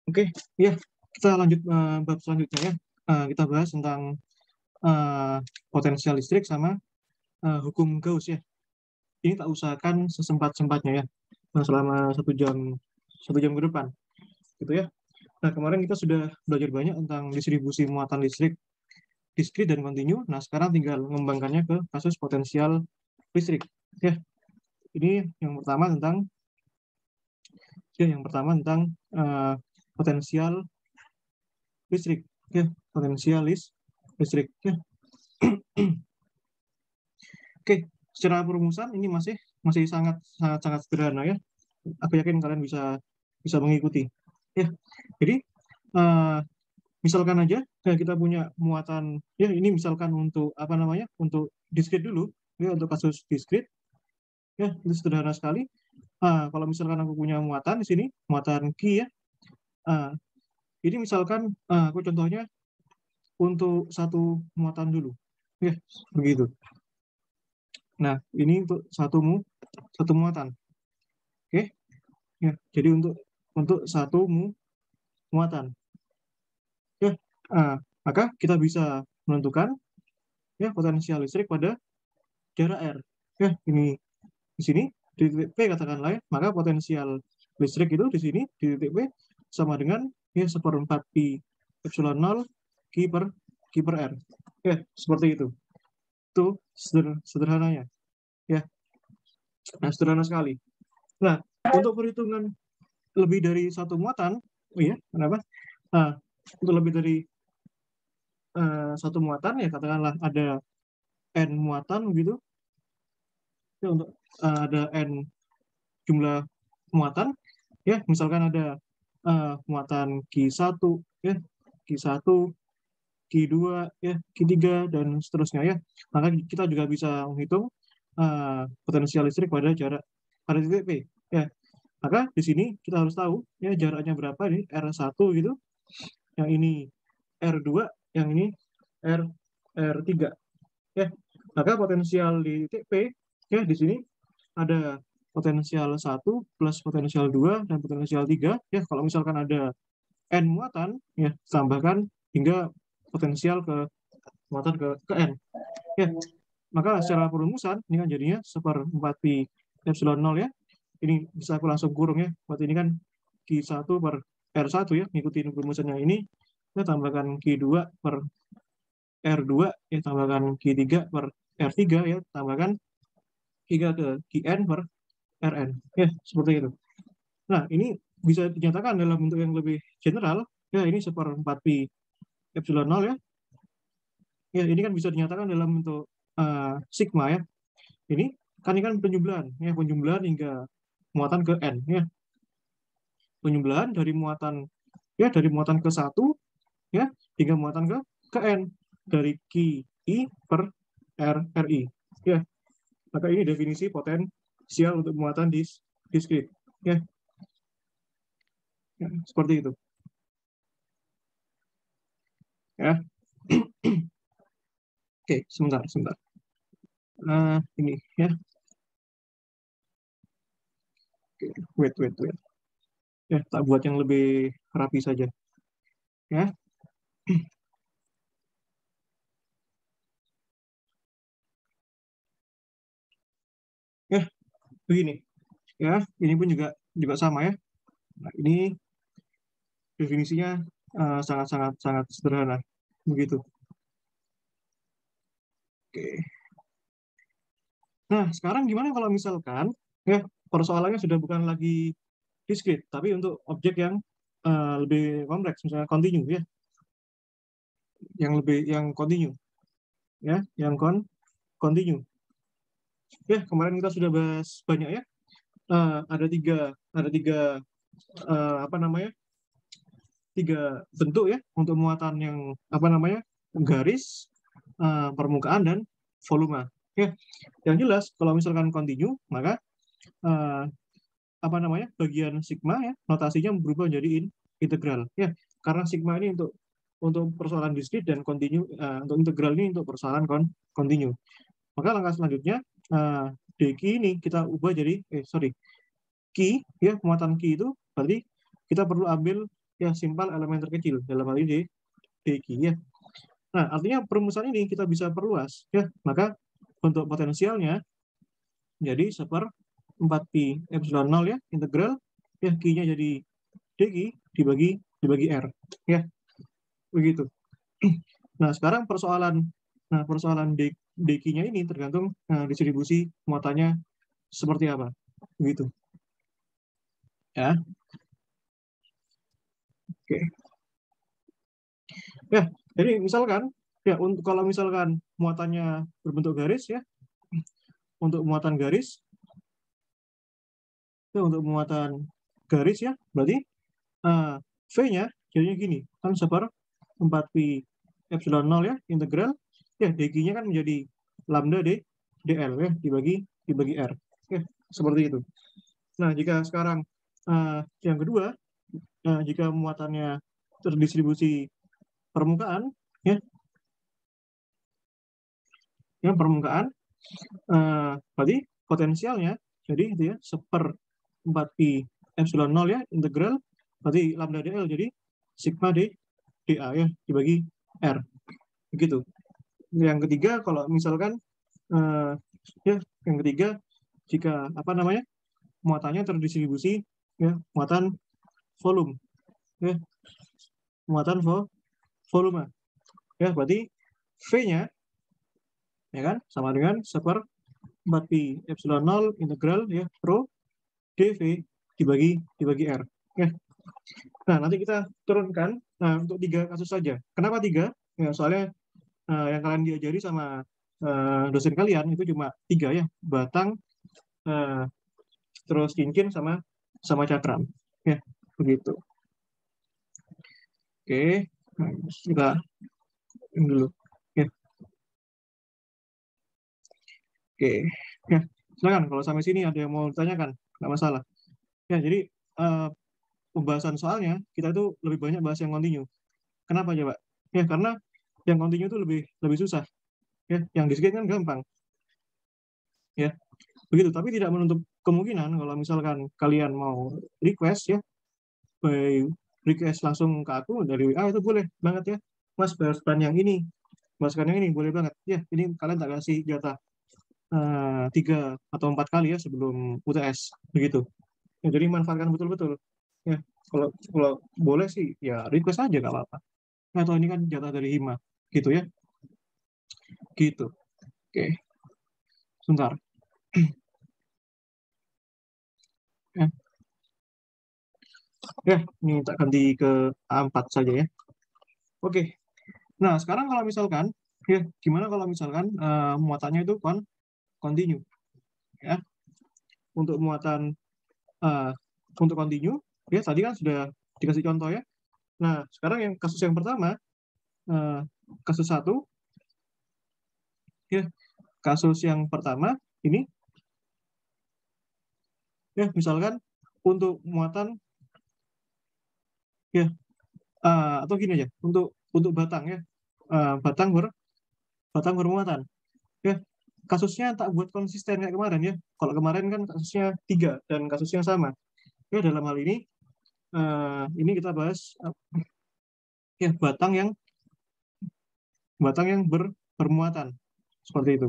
Oke, ya kita lanjut bab selanjutnya ya. Kita bahas tentang potensial listrik sama hukum Gauss ya. Ini tak usahakan sesempat-sempatnya ya, selama 1 jam ke depan, gitu ya. Nah, kemarin kita sudah belajar banyak tentang distribusi muatan listrik diskrit dan kontinu. Nah, sekarang tinggal mengembangkannya ke kasus potensial listrik. Ya, ini yang pertama tentang potensial listrik. Ya, potensial listrik. Ya. Oke, secara perumusan ini masih sangat sangat sangat sederhana ya. Aku yakin kalian bisa bisa mengikuti. Ya, jadi misalkan aja kita punya muatan ya, ini misalkan untuk apa namanya, untuk diskrit dulu ya, untuk kasus diskrit ya, itu sederhana sekali. Kalau misalkan aku punya muatan di sini, muatan Q ya, ah, ini misalkan aku contohnya untuk satu muatan dulu ya, begitu. Nah, ini untuk satu muatan. Oke ya, jadi untuk satu muatan ya, maka kita bisa menentukan ya potensial listrik pada jarak R ya. Ini di sini di titik P katakanlah ya, maka potensial listrik itu di sini di titik P sama dengan ya 1/4 pi epsilon 0 Q per R ya, seperti itu sederhananya ya. Nah, sederhana sekali. Nah, untuk perhitungan lebih dari satu muatan, oh iya, kenapa? Untuk lebih dari satu muatan ya, katakanlah ada n muatan begitu ya, untuk ada n jumlah muatan ya, misalkan ada muatan Q1 ya, Q1, Q2 ya, Q3 dan seterusnya ya, maka kita juga bisa menghitung potensial listrik pada titik P ya. Maka di sini kita harus tahu ya jaraknya berapa, ini R1 gitu, yang ini R2, yang ini R3 ya. Maka potensial di titik P ya, di sini ada potensial 1 plus potensial 2 dan potensial 3 ya. Kalau misalkan ada n muatan ya, tambahkan hingga potensial ke muatan ke n ya. Maka secara perumusan ini kan jadinya 1/4 pi epsilon 0 ya. Ini bisa aku langsung kurung ya, berarti ini kan Q1 per R1 ya, ngikutin perumusannya ini ya, tambahkan Q2 per R2 ya, tambahkan Q3 per R3 ya, tambahkan 3 ke Qn per Rn ya, seperti itu. Nah, ini bisa dinyatakan dalam bentuk yang lebih general ya, ini 1/4 pi epsilon 0 ya. Ya, ini kan bisa dinyatakan dalam bentuk sigma ya. Ini kan penjumlahan ya, penjumlahan hingga muatan ke n ya. Penjumlahan dari muatan ke 1 ya hingga muatan ke n dari Qi per Ri ya. Maka ini definisi potensial untuk muatan diskrit ya. Ya, seperti itu ya. Oke, sebentar. Ini ya. Oke, wait. Ya, tak buat yang lebih rapi saja ya. Ya, begini ya. Ini pun juga sama ya. Nah, ini definisinya sangat sederhana begitu. Oke. Nah, sekarang gimana kalau misalkan ya persoalannya sudah bukan lagi diskrit, tapi untuk objek yang lebih kompleks, misalnya kontinu ya, yang kontinu ya, yang kontinu. Ya, kemarin kita sudah bahas banyak ya. Ada tiga apa namanya? Tiga bentuk ya untuk muatan yang apa namanya? Garis, permukaan dan volume. Ya, yang jelas kalau misalkan kontinu, maka uh, apa namanya, bagian sigma ya, notasinya berubah menjadi integral ya, karena sigma ini untuk persoalan diskrit dan kontinu, untuk integral ini untuk persoalan kontinu. Maka langkah selanjutnya dq ini kita ubah jadi Q ya, muatan Q itu berarti kita perlu ambil ya simpal elemen terkecil, dalam hal ini DQ ya. Nah, artinya perumusan ini kita bisa perluas ya. Maka untuk potensialnya jadi 1/4pi epsilon 0 ya, integral ya Q-nya jadi DQ dibagi R ya. Begitu. Nah, sekarang persoalan DQ-nya ini tergantung distribusi muatannya seperti apa. Begitu. Ya. Oke. Ya, jadi misalkan ya kalau misalkan muatannya berbentuk garis ya, untuk muatan garis ya, berarti V-nya jadinya gini, kan 1/4pi epsilon 0 ya, integral ya dq-nya kan menjadi lambda dl ya, dibagi R ya, seperti itu. Nah, jika sekarang yang kedua, jika muatannya terdistribusi permukaan ya, yang permukaan berarti potensialnya jadi itu ya 1/4pi epsilon 0 ya, integral berarti lambda dl jadi sigma dA ya, dibagi R. Begitu. Yang ketiga, kalau misalkan ya, yang ketiga jika muatannya terdistribusi ya, muatan volume ya, muatan volume ya, berarti V-nya ya kan sama dengan 1/4pi epsilon 0 integral ya rho dV dibagi R ya. Nah, nanti kita turunkan untuk 3 kasus saja. Kenapa 3? Ya, soalnya yang kalian diajari sama dosen kalian itu cuma 3 ya, batang, terus cincin sama cakram ya, begitu. Oke, nah, kita ini dulu ya. Oke ya, silakan kalau sampai sini ada yang mau ditanyakan, nggak masalah ya. Jadi pembahasan soalnya kita itu lebih banyak bahas yang kontinu. Kenapa coba ya? Karena yang kontinu itu lebih susah ya, yang discrete kan gampang ya, begitu. Tapi tidak menutup kemungkinan kalau misalkan kalian mau request ya, by request langsung ke aku dari WA itu boleh banget ya, Mas bahaskan yang ini, boleh banget ya. Ini kalian tak kasih jatah 3 atau 4 kali ya sebelum UTS begitu ya, jadi manfaatkan betul-betul ya. Kalau boleh sih ya request aja nggak apa-apa, atau ini kan jatah dari Hima gitu ya, gitu. Oke, sebentar ya. Ya, ini tak ganti ke A4 saja ya. Oke, nah sekarang kalau misalkan ya, gimana kalau misalkan muatannya itu kontinu ya. Untuk muatan untuk kontinu ya, tadi kan sudah dikasih contoh ya. Nah, sekarang yang kasus yang pertama, kasus 1 ya, kasus yang pertama ini ya, misalkan untuk muatan ya, atau gini aja, untuk batang ya, batang bermuatan ya, kasusnya tak buat konsisten kayak kemarin ya. Kalau kemarin kan kasusnya 3 dan kasusnya sama ya. Dalam hal ini kita bahas ya batang yang bermuatan seperti itu.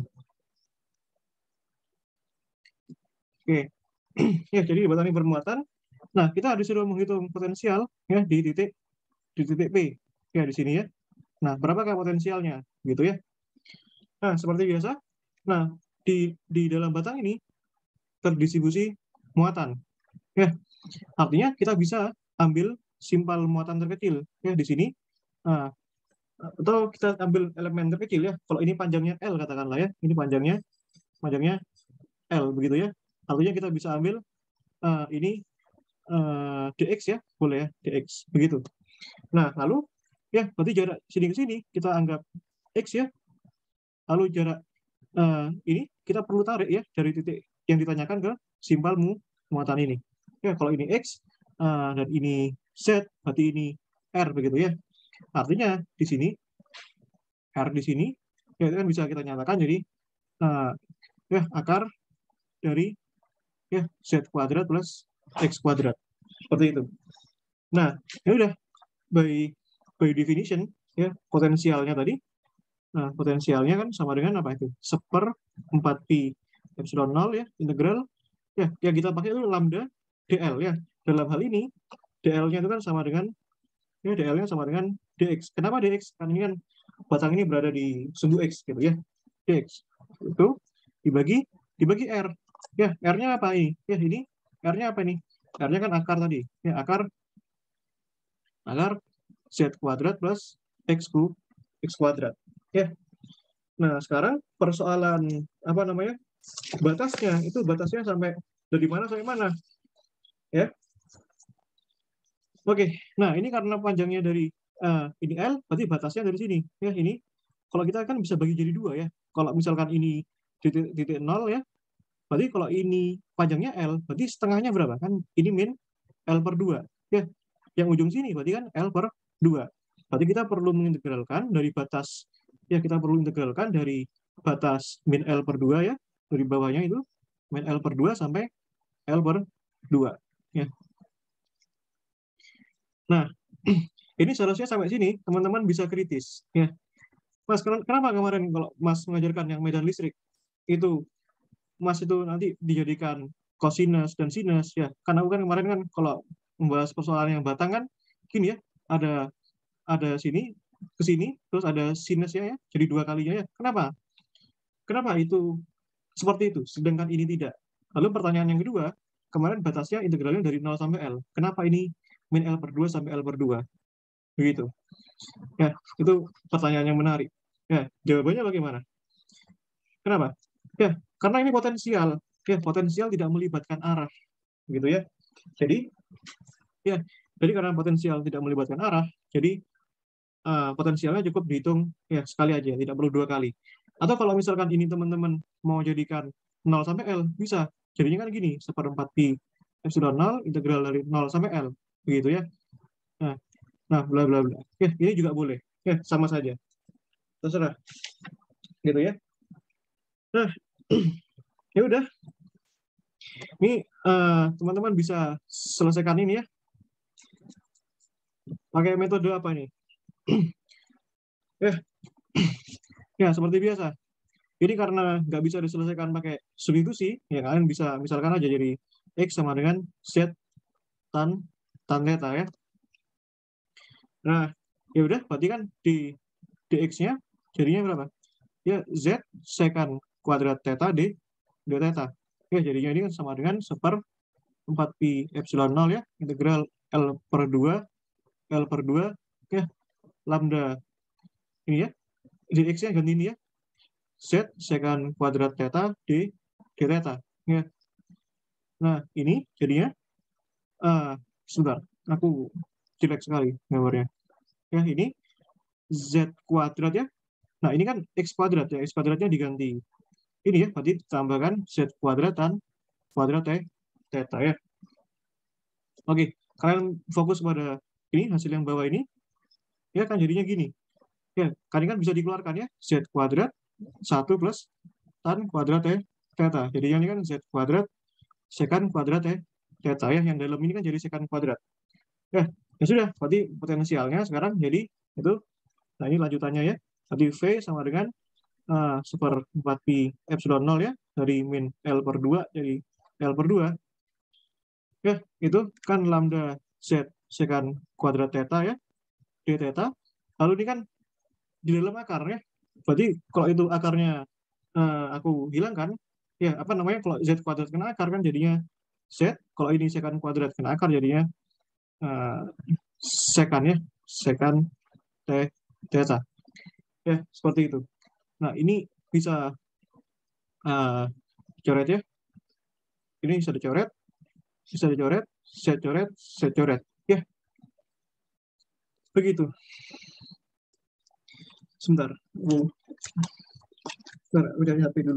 Oke. Ya, jadi batang yang bermuatan. Nah, kita disuruh menghitung potensial ya di titik P ya, di sini ya. Nah, berapakah potensialnya gitu ya. Nah, seperti biasa. Nah, di dalam batang ini terdistribusi muatan ya. Artinya kita bisa ambil simpal muatan terkecil ya di sini. Nah, atau kita ambil elemen terkecil ya. Kalau ini panjangnya L katakanlah ya, ini panjangnya L begitu ya. Artinya kita bisa ambil ini dx ya, boleh ya, dx begitu. Nah, lalu ya berarti jarak sini ke sini kita anggap x ya. Lalu jarak ini kita perlu tarik ya dari titik yang ditanyakan ke simpal muatan ini. Ya, kalau ini x dan ini z, berarti ini r begitu ya. Artinya di sini r di sini ya, itu kan bisa kita nyatakan jadi ya akar dari ya z kuadrat plus x kuadrat seperti itu. Nah, ya udah by definition ya potensialnya tadi. Nah, potensialnya kan sama dengan apa itu? 1/4 pi epsilon 0 ya, integral ya yang kita pakai itu lambda dl ya. Dalam hal ini dl-nya itu kan sama dengan ya dl-nya sama dengan dx. Kenapa dx? Karena ini kan batang ini berada di sumbu x gitu ya. Dx itu dibagi r. Ya, r-nya apa ini? Ya, ini r-nya apa ini? R-nya kan akar tadi. Ya, akar z kuadrat plus x kuadrat. Ya. Nah, sekarang persoalan apa namanya? Batasnya sampai dari mana sampai mana? Ya. Oke. Nah, ini karena panjangnya dari ini L, berarti batasnya dari sini. Ya, ini kalau kita kan bisa bagi jadi dua ya. Kalau misalkan ini titik 0 ya, berarti kalau ini panjangnya L, berarti setengahnya berapa? Kan ini min L per 2. Ya, yang ujung sini berarti kan L per 2. Berarti kita perlu mengintegralkan dari batas, ya kita perlu integralkan dari batas min L per 2 ya, dari bawahnya itu min L per 2 sampai L per 2. Ya. Nah, ini seharusnya sampai sini teman-teman bisa kritis. Ya. Mas, kenapa kemarin kalau Mas mengajarkan yang medan listrik, itu Mas itu nanti dijadikan cosinus dan sinus ya. Karena aku kan kemarin kan kalau membahas persoalan yang batang kan gini ya, ada sini ke sini terus ada sinusnya ya, jadi dua kalinya ya. Kenapa itu seperti itu sedangkan ini tidak? Lalu pertanyaan yang kedua, kemarin batasnya integralnya dari 0 sampai L. Kenapa ini min L per 2 sampai L per 2? Begitu. Ya, itu pertanyaan yang menarik. Ya, jawabannya bagaimana? Kenapa? Ya, karena ini potensial. Ya, potensial tidak melibatkan arah. Gitu ya. Jadi, ya, jadi karena potensial tidak melibatkan arah, jadi potensialnya cukup dihitung ya sekali aja, tidak perlu dua kali. Atau kalau misalkan ini teman-teman mau jadikan 0 sampai L, bisa. Jadinya kan gini, 1/4 pi epsilon 0 integral dari 0 sampai L. Begitu ya. Nah, bla bla bla. Ya, ini juga boleh. Ya, sama saja. Terserah. Gitu ya. Nah, ya udah. Ini teman-teman bisa selesaikan ini ya. Pakai metode apa ini? Ya, seperti biasa. Ini karena nggak bisa diselesaikan pakai substitusi, ya kalian bisa misalkan aja jadi X sama dengan Z tan theta ya. Nah, ya udah, berarti kan di dx-nya jadinya berapa? Ya, Z secant kuadrat theta d theta. Ya, jadinya ini kan sama dengan 1/4 pi epsilon 0 ya, integral L per 2, ya, lambda ini ya, dx-nya ganti ini ya, Z secant kuadrat theta d theta. Ya. Nah, ini jadinya, sebentar, aku jelek sekali gambarnya. Ya, ini Z kuadrat ya. Nah, ini kan X kuadrat ya, X kuadratnya diganti. Ini ya, berarti tambahkan Z kuadrat dan kuadrat theta ya. Oke, kalian fokus pada ini, hasil yang bawah ini. Ya, kan jadinya gini. Ya, kan bisa dikeluarkan ya, Z kuadrat 1 plus tan kuadrat theta. Jadi ini kan Z kuadrat secant kuadrat theta ya, yang dalam ini kan jadi secant kuadrat. Ya sudah, berarti potensialnya sekarang jadi itu. Nah, ini lanjutannya ya. Tadi V sama dengan 1/4 pi epsilon 0 ya, dari min L per 2 jadi L per 2. Ya, itu kan lambda Z secant kuadrat theta ya, d theta. Lalu ini kan di dalam akar ya. Berarti kalau itu akarnya aku hilangkan, ya apa namanya, kalau Z kuadrat kena akar kan jadinya Z, kalau ini secant kuadrat kena akar jadinya secant ya, secant theta. Ya, seperti itu. Nah, ini bisa coret ya. Ini bisa dicoret, saya coret. Ya, begitu. Sebentar. Sebentar, udah HP dulu.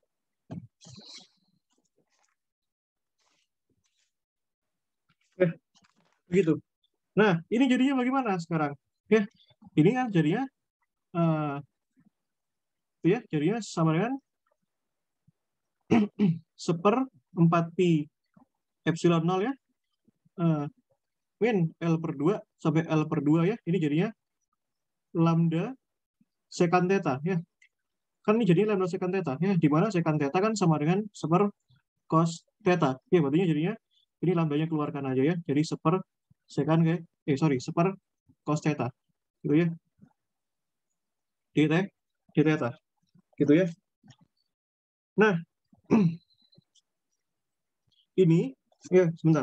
Ya, begitu. Nah, ini jadinya bagaimana sekarang? Ya, ini kan jadinya ya, jadinya sama dengan 1/4 pi epsilon 0 ya, min L per 2 sampai L per 2 ya. Ini jadinya lambda sekant theta ya. Kan ini jadinya lambda sekant theta ya. Di mana sekant theta kan sama dengan seper cos theta. Ya, berarti jadinya ini lambdanya keluarkan aja ya. Jadi seper sekant seper cos theta. Gitu ya. D theta. Gitu ya. Nah, ini ya sebentar.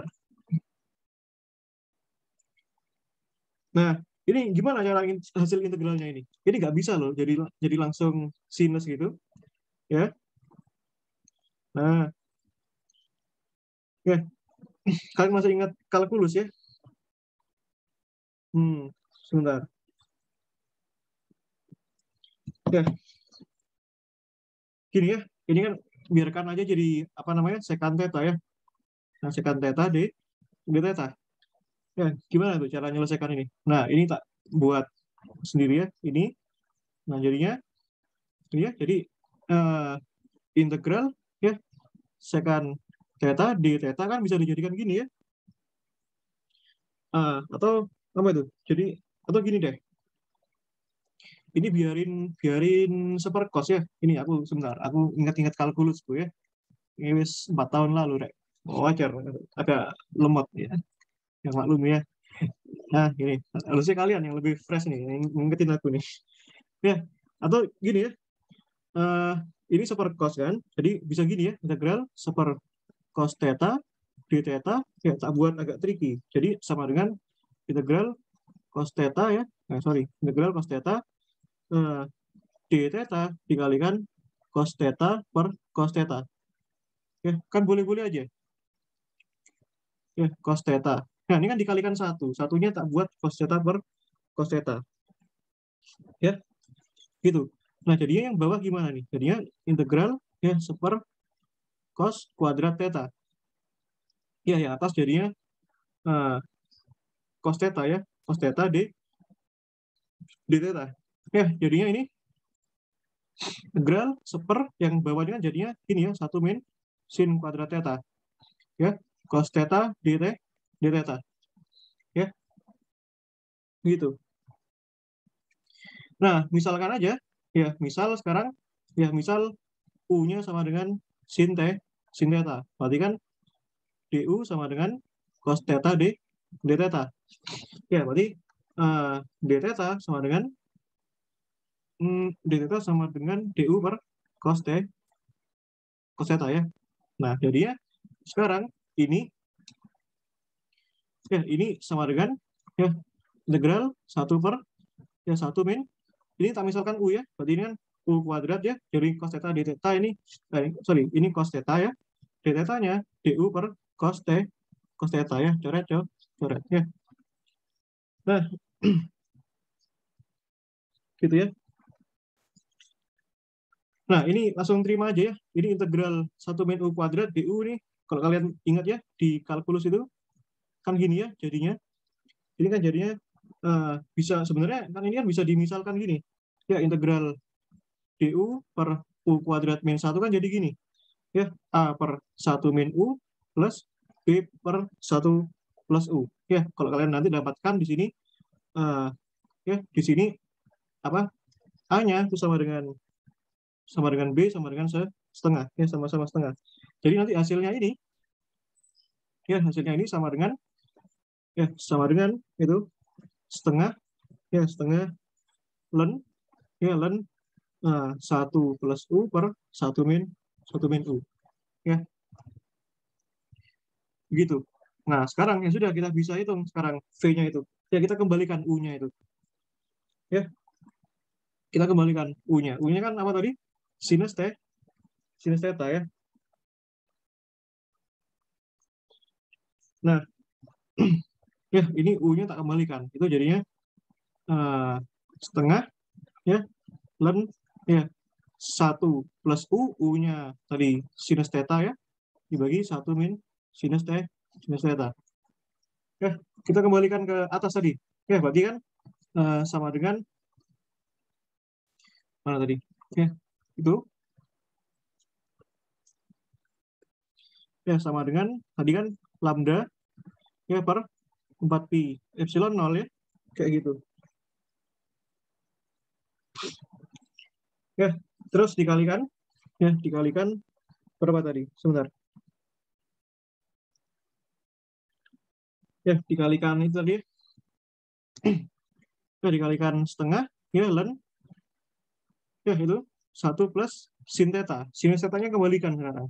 Nah, ini gimana cara hasil integralnya ini? Ini nggak bisa loh, jadi langsung sinus gitu, ya. Nah, ya, kalian masih ingat kalkulus ya? Sebentar. Ya, gini ya, ini kan biarkan aja jadi apa namanya sekant theta ya. Nah, sekant theta d theta. Ya, gimana tuh cara menyelesaikan ini? Nah, ini tak buat sendiri ya, ini. Nah, jadinya, ini ya, jadi eh, integral ya sekant theta d theta kan bisa dijadikan gini ya. Atau apa itu? Jadi atau gini deh. Ini biarin seperkos ya. Ini aku sebentar, aku ingat-ingat kalkulus bu ya. Ini wis 4 tahun lalu rek. Wajar, agak lemot ya. Yang maklum ya. Nah, ini harusnya kalian yang lebih fresh nih, yang ngingetin aku nih. Ya, atau gini ya. eh ini seperkos kan. Jadi bisa gini ya, integral seperkos theta d theta ya tak buat agak tricky. Jadi sama dengan integral cos theta ya. Integral cos theta eh, d theta dikalikan cos theta per cos theta. Ya, kan boleh-boleh aja. Ya, cos theta. Nah, ini kan dikalikan satu. Satunya tak buat cos theta per cos theta. Ya, gitu. Nah, jadinya yang bawah gimana nih? Jadinya integral ya seper cos kuadrat theta. Ya, yang atas jadinya eh, cos theta ya. Cos theta d theta. Ya, jadinya ini integral seper yang bawahnya kan jadinya ini ya, 1 min sin kuadrat theta. Ya, cos theta d theta. Ya, gitu. Nah, misalkan aja, ya, misal sekarang, ya, misal U-nya sama dengan sin theta. Berarti kan DU sama dengan cos theta d theta. Ya, berarti d theta sama dengan d theta sama dengan DU per cos theta ya. Nah, jadi ya sekarang ini ini sama dengan ya integral 1 per ya 1 min ini tak misalkan U ya, berarti ini kan U kuadrat ya, jadi cos theta d theta ini, ini cos theta ya, d theta-nya du per cos theta ya, coret ya. Nah, gitu ya. Nah, ini langsung terima aja ya, ini integral 1 min U kuadrat du nih, kalau kalian ingat ya, di kalkulus itu, kan gini ya jadinya, ini kan jadinya bisa, sebenarnya kan ini kan bisa dimisalkan gini, ya integral du per U kuadrat min 1 kan jadi gini, ya A per 1 min U plus B per 1 plus U. Ya, kalau kalian nanti dapatkan di sini, ya di sini apa A-nya itu sama dengan B sama dengan setengah, ya sama-sama setengah. Jadi nanti hasilnya ini, ya hasilnya ini sama dengan itu setengah, ya setengah len, ya len 1 plus U per 1 min U. Ya, begitu. Nah, sekarang ya sudah kita bisa hitung sekarang V-nya itu. Ya, kita kembalikan U-nya itu. Ya, kita kembalikan U-nya. U-nya kan apa tadi? Sinus theta ya. Nah, ya ini U-nya tak kembalikan. Itu jadinya setengah ya len ya 1 plus U, U-nya tadi sinus theta ya, dibagi 1 min sinus theta. Ya, kita kembalikan ke atas tadi. Ya, berarti kan sama dengan mana tadi? Ya, itu ya sama dengan tadi kan lambda ya per 4pi epsilon 0 ya, kayak gitu. Ya, terus dikalikan, ya dikalikan berapa tadi? Sebentar. Ya, dikalikan itu tadi. Ya, dikalikan setengah, ya ln, ya itu 1 plus sin theta. Sin theta-nya kembalikan sekarang.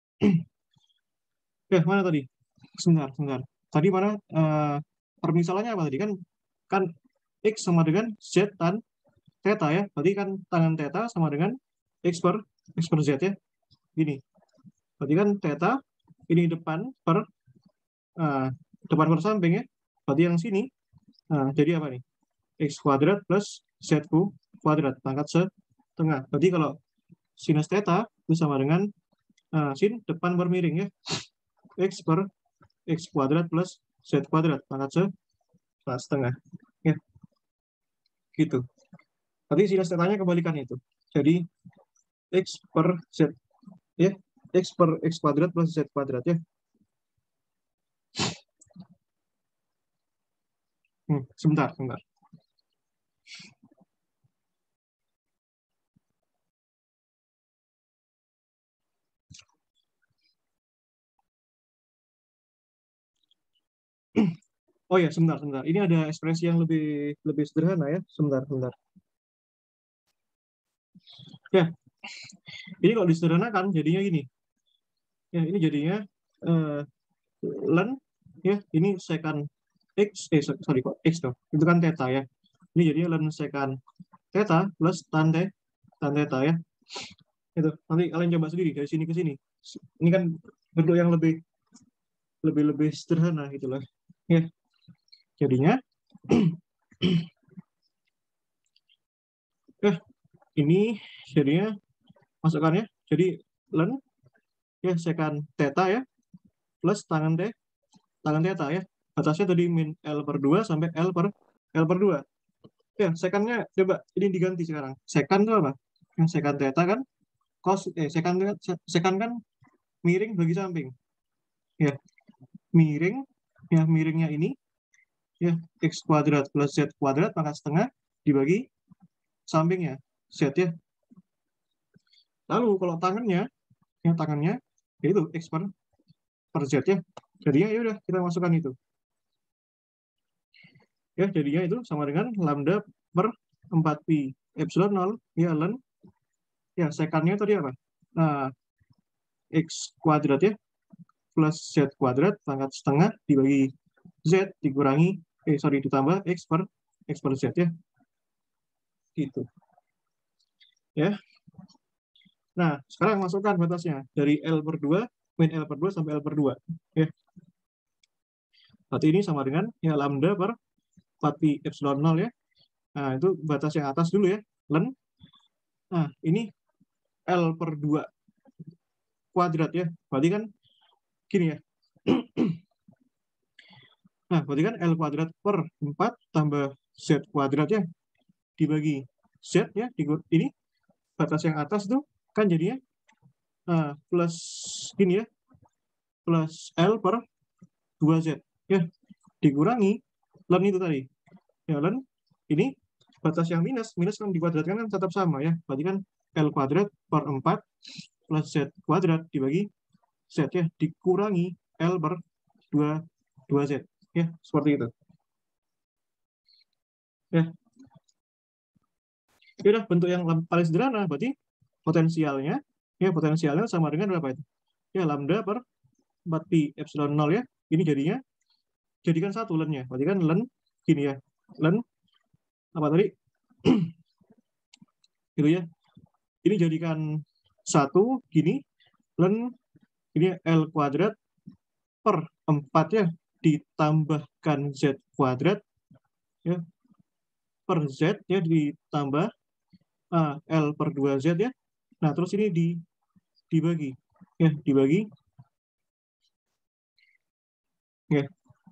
Ya, mana tadi? Sebentar. Tadi mana permisalannya apa tadi? Kan X sama dengan Z tan theta ya. Berarti kan tangan theta sama dengan X per Z ya. Gini. Berarti kan theta ini depan per samping ya. Berarti yang sini jadi apa nih? X kuadrat plus Z kuadrat pangkat setengah. Berarti kalau sinus theta itu sama dengan sin depan per miring ya. X per X kuadrat plus Z kuadrat pangkat setengah. Ya, gitu. Berarti sinus theta-nya kebalikan itu. Jadi X per Z ya. X per X kuadrat plus Z kuadrat ya. Sebentar. Oh ya, sebentar. Ini ada ekspresi yang lebih sederhana ya. Sebentar. Ya, ini kalau disederhanakan jadinya gini. Ya, ini jadinya ln ya, ini secant X, sorry kok X dong. Itu kan theta ya. Ini jadinya ln secant theta plus tan theta ya. Itu nanti kalian coba sendiri dari sini ke sini. Ini kan bentuk yang lebih sederhana gitu lah. Ya. Jadinya ini jadinya masukkannya jadi ln ya secant theta ya plus tangan theta ya. Batasnya tadi min L per 2 sampai L per 2. Ya, secantnya coba ini diganti sekarang. Secant itu apa? Yang secant theta kan secant kan miring bagi samping. Ya, miringnya ini ya X kuadrat plus Z kuadrat pangkat setengah dibagi sampingnya Z ya. Lalu kalau tangannya yaitu X per Z ya. Jadinya ya udah kita masukkan itu. Ya, jadinya itu sama dengan lambda per 4pi epsilon 0 ya ln ya secantnya tadi apa? X kuadrat ya plus Z kuadrat pangkat setengah dibagi Z dikurangi ditambah X per Z ya. Gitu. Ya. Nah, sekarang masukkan batasnya dari L per 2, min L per 2 sampai L per 2. Ya. Berarti ini sama dengan ya lambda per 4pi epsilon 0 ya. Nah, itu batas yang atas dulu ya. Ln. Nah, ini L per 2 kuadrat ya. Berarti kan gini ya. Nah, berarti kan L kuadrat per 4 tambah Z kuadrat ya. Dibagi Z ya. Ini batas yang atas tuh kan jadinya plus gini ya. Plus L per 2Z ya. Dikurangi ln itu tadi. Ya, ln ini batas yang minus kan dikuadratkan kan tetap sama ya. Berarti kan L kuadrat per 4 plus Z kuadrat dibagi Z ya. Dikurangi L per 2Z. Ya, seperti itu. Ya. Ini udah bentuk yang paling sederhana. Berarti potensialnya sama dengan berapa itu? Ya, lambda per 4pi epsilon 0 ya. Ini jadikan satu ln-nya. Berarti kan ln gini ya. Ln apa tadi? Gitu ya. Ini jadikan satu gini. Ln ini L kuadrat per 4 ya. Ditambahkan Z kuadrat ya. Per Z ya ditambah L per 2Z ya. Nah, terus ini dibagi. Ya, dibagi. Ya.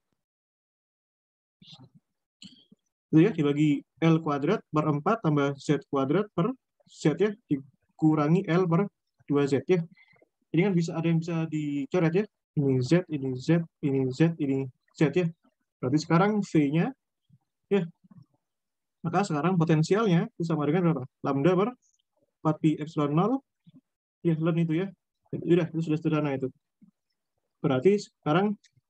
Itu ya, dibagi L kuadrat per 4 tambah Z kuadrat per Z ya. Dikurangi L per 2Z ya. Ini kan ada yang bisa dicoret ya. Ini Z, ini Z, ini Z, ini Z ya. Berarti sekarang V-nya, ya, maka sekarang potensialnya itu sama dengan berapa? Lambda per 4pi epsilon 0, ya, ln itu ya. Udah, itu sudah sederhana itu. Berarti sekarang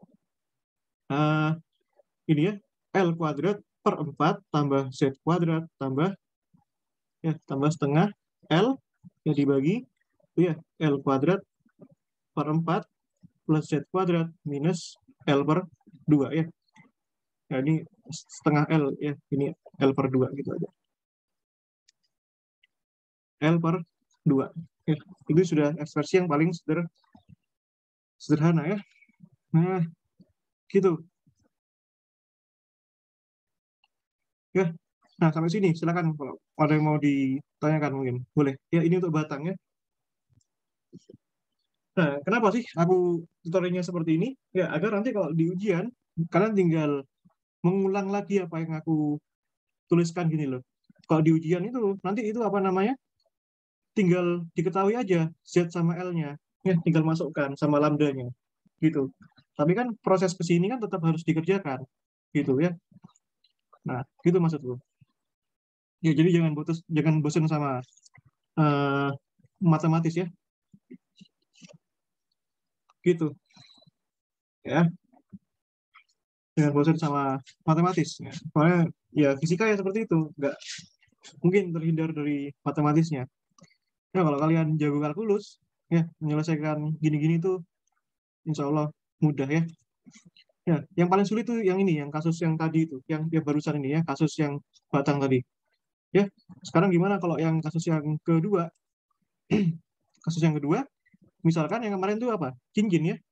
ini ya, L kuadrat per 4 tambah Z kuadrat tambah setengah L yang dibagi itu ya, L kuadrat per 4 plus Z kuadrat minus L per 2 ya. Nah, ini setengah L ya, ini L per 2 gitu aja. L per 2. Ya, itu sudah ekspresi yang paling sederhana ya. Nah, gitu. Ya. Nah, sampai sini silakan kalau ada yang mau ditanyakan mungkin. Boleh. Ya, ini untuk batang ya. Nah, kenapa sih aku tutorialnya seperti ini? Ya, agar nanti kalau di ujian kalian tinggal mengulang lagi apa yang aku tuliskan gini loh. Kalau di ujian itu nanti itu apa namanya? Tinggal diketahui aja Z sama L-nya. Ya, tinggal masukkan sama lambdanya. Gitu. Tapi kan proses ke sini kan tetap harus dikerjakan. Gitu ya. Nah, gitu maksudku. Ya, jadi jangan bosan sama uh, matematis ya. Gitu. Ya, jangan bosan sama matematis. Ya. Soalnya ya fisika ya seperti itu. Nggak mungkin terhindar dari matematisnya. Ya, kalau kalian jago kalkulus, ya, menyelesaikan gini-gini tuh insya Allah mudah ya. Ya, yang paling sulit tuh yang ini, yang kasus yang tadi itu, yang barusan ini ya, kasus yang batang tadi. Ya, sekarang gimana kalau yang kasus yang kedua? Kasus yang kedua, misalkan yang kemarin itu apa? Cincin ya.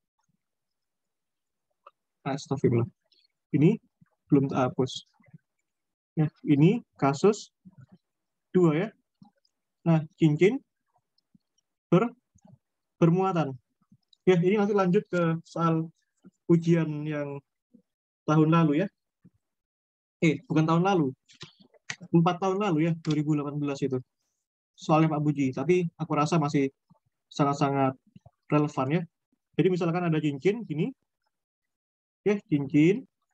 Astagfirullah. Ini belum terhapus. Ya, ini kasus dua ya. Nah, cincin bermuatan. Ya, ini nanti lanjut ke soal ujian yang tahun lalu ya. Bukan tahun lalu. 4 tahun lalu ya, 2018 itu. Soalnya Pak Buji. Tapi aku rasa masih sangat-sangat relevan ya. Jadi misalkan ada cincin gini, ya cincin.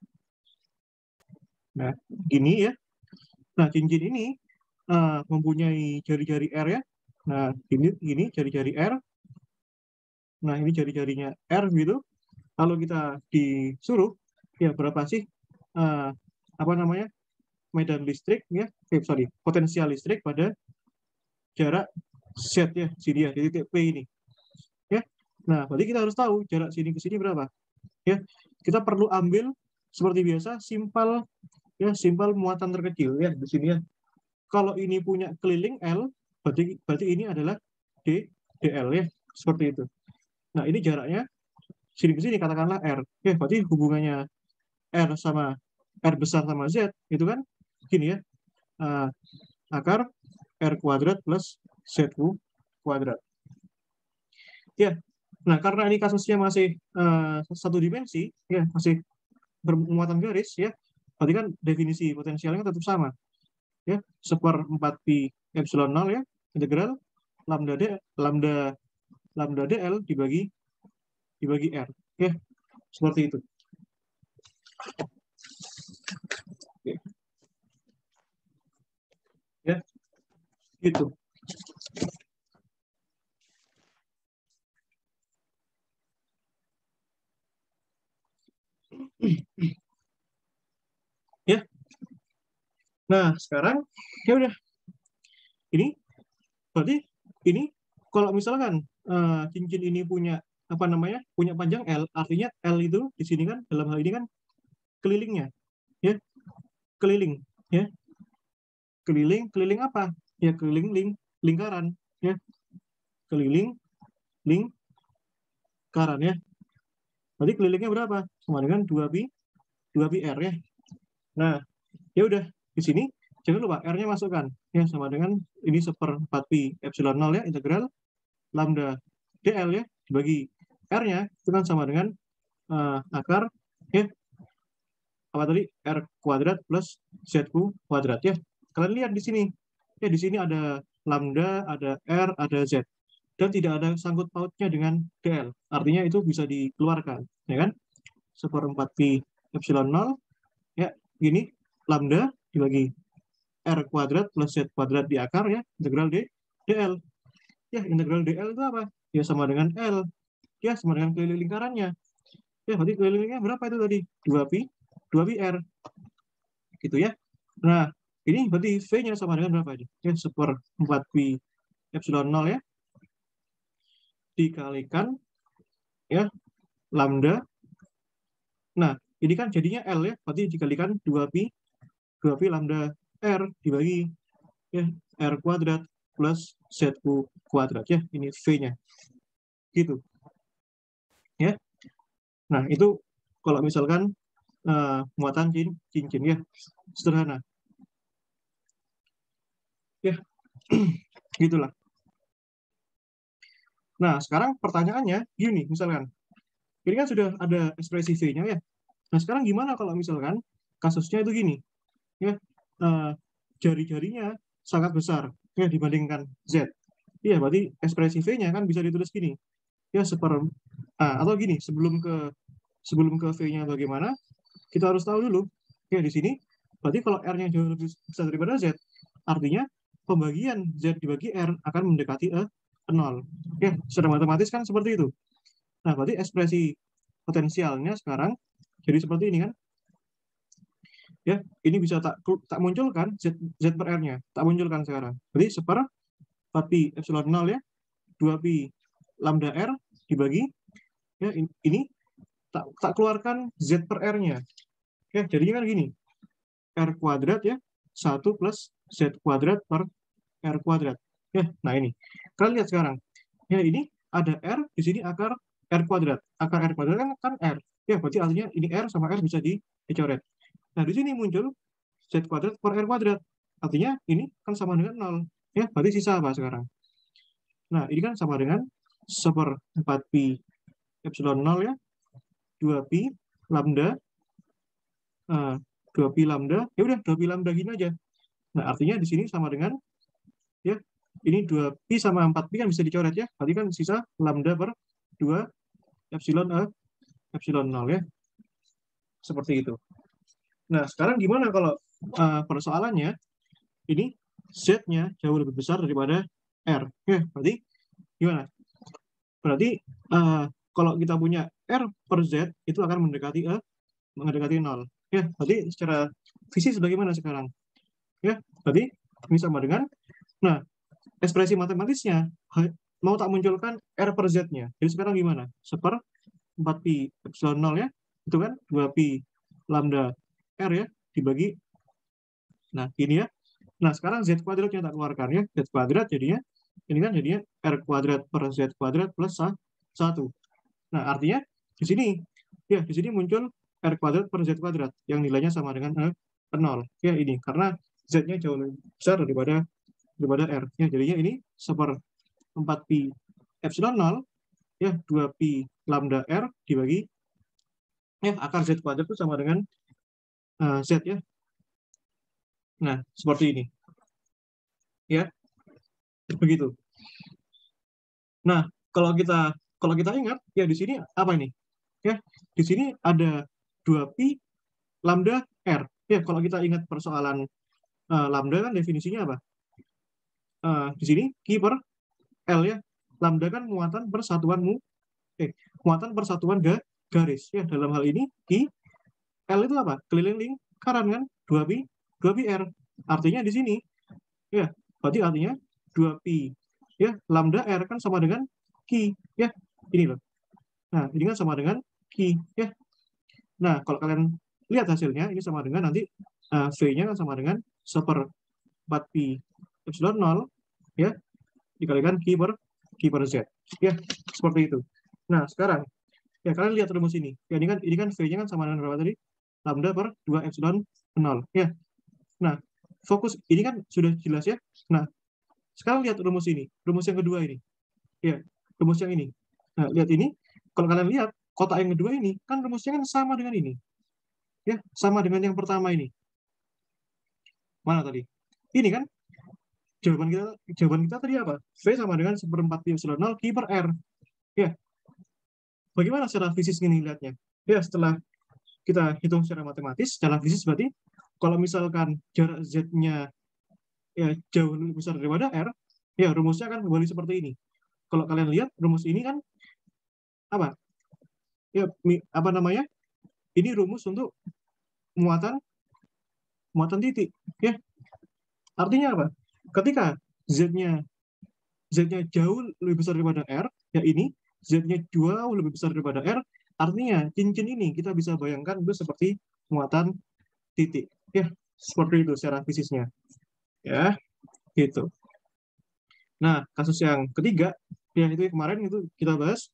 Nah, gini ya. Nah, cincin ini mempunyai jari-jari R ya. Nah, ini jari-jari R. Nah, ini jari-jarinya R gitu. Kalau kita disuruh, ya berapa sih apa namanya medan listrik ya, potensial listrik pada jarak Z ya, sini ya, di titik P ini. Ya. Nah, berarti kita harus tahu jarak sini ke sini berapa. Ya, kita perlu ambil seperti biasa simpel muatan terkecil ya di sini ya. Kalau ini punya keliling L, berarti ini adalah DL ya, seperti itu. Nah, ini jaraknya sini ke sini katakanlah R. Ya, berarti hubungannya R sama R besar sama Z itu kan gini ya. Akar R kuadrat plus Z kuadrat. Ya. Nah, karena ini kasusnya masih satu dimensi, ya masih bermuatan garis, ya, berarti kan definisi potensialnya tetap sama, ya, 1/4pi epsilon 0 ya, integral lambda dl dibagi r, ya, seperti itu. Oke. Ya, gitu. Ya. Nah, sekarang ya udah. Ini berarti ini kalau misalkan cincin ini punya apa namanya? Punya panjang L, artinya L itu di sini kan dalam hal ini kan kelilingnya. Ya, keliling, ya. Keliling apa? Ya, keliling lingkaran, ya. Keliling lingkaran ya. Berarti kelilingnya berapa? Sama dengan 2pi R ya. Nah, ya udah di sini jangan lupa R-nya masukkan ya, sama dengan ini 1/4pi epsilon 0 ya, integral lambda dl ya dibagi R-nya itu kan sama dengan akar ya apa tadi R kuadrat plus Z kuadrat ya. Kalian lihat di sini. Ya, di sini ada lambda, ada R, ada Z. Dan tidak ada sangkut pautnya dengan DL. Artinya itu bisa dikeluarkan, ya kan? 1/4pi epsilon 0, ya, gini, lambda dibagi R kuadrat plus Z kuadrat di akar, ya, integral dl. Ya, integral dl itu apa? Ya, sama dengan L. Ya, sama dengan keliling lingkarannya. Ya, berarti kelilingnya berapa itu tadi? 2pi R. Gitu ya. Nah, ini berarti V-nya sama dengan berapa ini? Ya, 1/4pi epsilon 0 ya. Dikalikan, ya, lambda. Nah, ini kan jadinya L ya. Berarti dikalikan 2pi lambda R dibagi, ya, R kuadrat plus Z kuadrat, ya. Ini V-nya. Gitu. Ya. Nah, itu kalau misalkan muatan cincin, ya, sederhana, ya. Gitulah. Nah, sekarang pertanyaannya gini, misalkan ini kan sudah ada ekspresi V-nya, ya. Nah, sekarang gimana kalau misalkan kasusnya itu gini, ya, jari-jarinya sangat besar, ya, dibandingkan Z. Iya, berarti ekspresi V-nya kan bisa ditulis gini, ya, atau gini, sebelum ke V-nya bagaimana, kita harus tahu dulu, ya, di sini, berarti kalau R-nya jauh lebih besar daripada Z, artinya pembagian Z dibagi R akan mendekati 0. Ya, secara matematis kan seperti itu. Nah, berarti ekspresi potensialnya sekarang jadi seperti ini kan. Ya, ini bisa tak munculkan Z per R-nya, tak munculkan sekarang. Jadi 1/4pi epsilon 0 ya, 2pi lambda R dibagi, ya, ini tak keluarkan Z per R-nya. Ya, jadinya kan gini, R kuadrat, ya, 1 plus Z kuadrat per R kuadrat. Ya, nah ini. Kalian lihat sekarang. Ya, ini ada R, di sini akar R kuadrat. Akar R kuadrat kan R. Ya, berarti artinya ini R sama R bisa dicoret. Nah, di sini muncul Z kuadrat per R kuadrat. Artinya ini kan sama dengan 0. Ya, berarti sisa apa sekarang? Nah, ini kan sama dengan 1/4pi epsilon 0 ya. 2pi lambda. 2pi lambda. Ya udah, 2pi lambda gini aja. Nah, artinya di sini sama dengan, ya, ini 2pi sama 4pi kan bisa dicoret, ya. Berarti kan sisa lambda per 2 epsilon 0 ya. Seperti itu. Nah, sekarang gimana kalau persoalannya ini Z-nya jauh lebih besar daripada R. Ya, berarti gimana? Berarti kalau kita punya R per Z itu akan mendekati 0. Ya, berarti secara fisik bagaimana sekarang? Ya, berarti ini sama dengan, nah, ekspresi matematisnya mau tak munculkan R per Z-nya. Jadi sekarang gimana? 1/4pi epsilon 0 ya. Itu kan 2pi lambda R ya dibagi. Nah, ini ya. Nah, sekarang Z kuadratnya tak keluarkan ya. Z kuadrat jadinya, ini kan jadinya R kuadrat per Z kuadrat plus 1. Nah, artinya di sini, ya, di sini muncul R kuadrat per Z kuadrat yang nilainya sama dengan 0. Ya, ini karena Z-nya jauh lebih besar daripada R. Ya, jadinya ini 1/4pi epsilon 0 ya 2pi lambda R dibagi, ya, akar Z kuadrat itu sama dengan Z ya. Nah, seperti ini. Ya. Begitu. Nah, kalau kita ingat, ya, di sini apa ini? Ya, di sini ada 2pi lambda R. Ya, kalau kita ingat persoalan lambda kan definisinya apa? Di sini Q per L ya. Lambda kan muatan persatuan garis. Ya, dalam hal ini Q, L itu apa? Keliling lingkaran kan? 2pi R. Artinya di sini, ya, berarti artinya 2pi ya lambda R kan sama dengan Q, ya. Ini loh. Nah, ini kan sama dengan Q, ya. Nah, kalau kalian lihat hasilnya, ini sama dengan nanti V-nya kan sama dengan 1/4pi epsilon 0 ya dikalikan Q per Z. Ya, seperti itu. Nah, sekarang ya kalian lihat rumus ini. Ya, ini kan V-nya kan sama dengan berapa tadi? Lambda per 2 epsilon 0 ya. Nah, fokus ini kan sudah jelas ya. Nah, sekarang lihat rumus ini, rumus yang kedua ini. Ya, rumus yang ini. Nah, lihat ini. Kalau kalian lihat kotak yang kedua ini, kan rumusnya kan sama dengan ini. Ya, sama dengan yang pertama ini. Mana tadi? Ini kan jawaban kita tadi apa? V sama dengan 1/4pi epsilon 0 Q per R. Ya. Bagaimana secara fisik ini lihatnya? Ya, setelah kita hitung secara matematis, secara fisik berarti kalau misalkan jarak Z-nya ya jauh lebih besar daripada R, ya rumusnya akan kembali seperti ini. Kalau kalian lihat rumus ini kan apa? Ya apa namanya? Ini rumus untuk muatan titik, ya. Artinya apa? Ketika Z-nya jauh lebih besar daripada R, ya ini Z-nya jauh lebih besar daripada R, artinya cincin ini kita bisa bayangkan itu seperti muatan titik. Ya, seperti itu secara fisiknya. Ya, gitu. Nah, kasus yang ketiga, ya itu kemarin itu kita bahas,